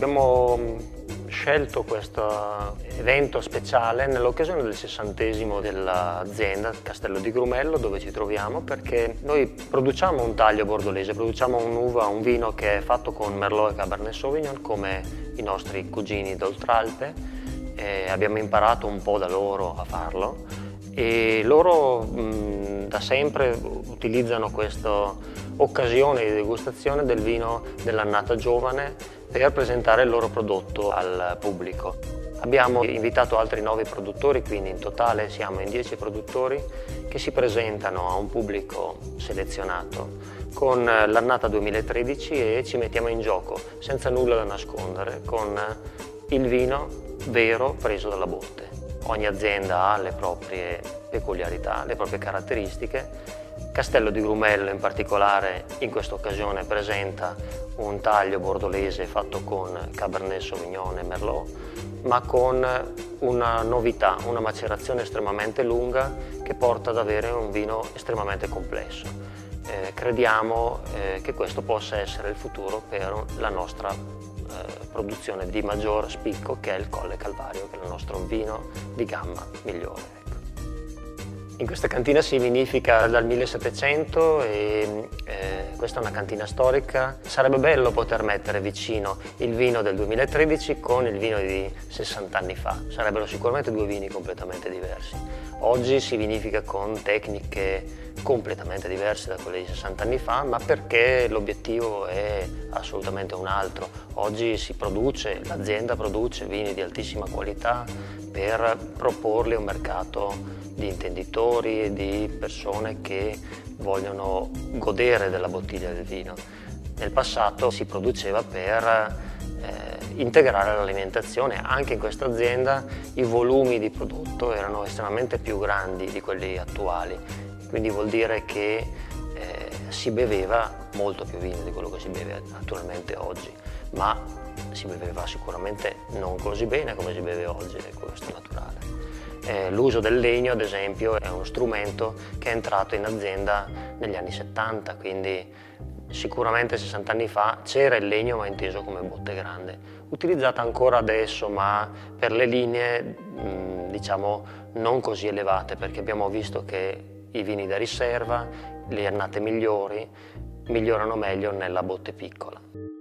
Abbiamo scelto questo evento speciale nell'occasione del 60° dell'azienda Castello di Grumello, dove ci troviamo, perché noi produciamo un taglio bordolese, produciamo un'uva, un vino che è fatto con Merlot e Cabernet Sauvignon come i nostri cugini d'Oltralpe. Abbiamo imparato un po' da loro a farlo e loro da sempre utilizzano questa occasione di degustazione del vino dell'annata giovane per presentare il loro prodotto al pubblico. Abbiamo invitato altri 9 produttori, quindi in totale siamo in 10 produttori che si presentano a un pubblico selezionato con l'annata 2013 e ci mettiamo in gioco senza nulla da nascondere con il vino vero preso dalla botte. Ogni azienda ha le proprie peculiarità, le proprie caratteristiche. Castello di Grumello in particolare in questa occasione presenta un taglio bordolese fatto con Cabernet Sauvignon e Merlot, ma con una novità, una macerazione estremamente lunga che porta ad avere un vino estremamente complesso. Crediamo che questo possa essere il futuro per la nostra produzione di maggior spicco, che è il Colle Calvario, che è il nostro vino di gamma migliore. In questa cantina si vinifica dal 1700 e questa è una cantina storica. Sarebbe bello poter mettere vicino il vino del 2013 con il vino di 60 anni fa. Sarebbero sicuramente due vini completamente diversi. Oggi si vinifica con tecniche completamente diverse da quelle di 60 anni fa, ma perché l'obiettivo è assolutamente un altro. Oggi l'azienda produce vini di altissima qualità per proporli a un mercato di intenditori e di persone che vogliono godere della bottiglia del vino. Nel passato si produceva per integrare l'alimentazione. Anche in questa azienda i volumi di prodotto erano estremamente più grandi di quelli attuali, quindi vuol dire che si beveva molto più vino di quello che si beve attualmente oggi, ma si beveva sicuramente non così bene come si beve oggi, e questo è naturale. L'uso del legno, ad esempio, è uno strumento che è entrato in azienda negli anni 70, quindi sicuramente 60 anni fa c'era il legno, ma inteso come botte grande. Utilizzata ancora adesso, ma per le linee, diciamo, non così elevate, perché abbiamo visto che i vini da riserva, le annate migliori, migliorano meglio nella botte piccola.